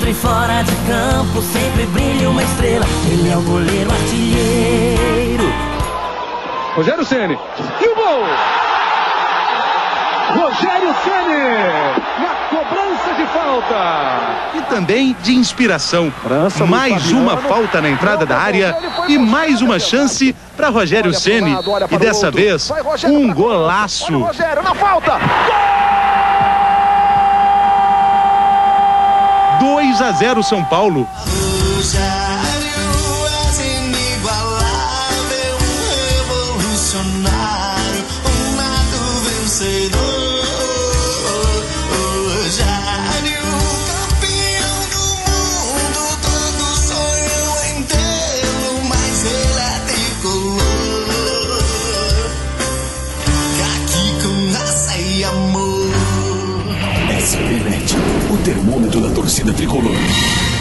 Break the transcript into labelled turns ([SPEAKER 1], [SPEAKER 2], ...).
[SPEAKER 1] dentro e fora de campo sempre brilha uma estrela. Ele é o goleiro artilheiro.
[SPEAKER 2] Rogério Ceni. E o gol! Rogério Ceni na cobrança de falta.
[SPEAKER 3] E também de inspiração. Mais uma falta na entrada da área e mais uma chance para Rogério Ceni. E dessa vez, um golaço.
[SPEAKER 2] Rogério na falta.
[SPEAKER 3] 2-0 São Paulo.
[SPEAKER 4] SPNet, o termômetro da torcida tricolor.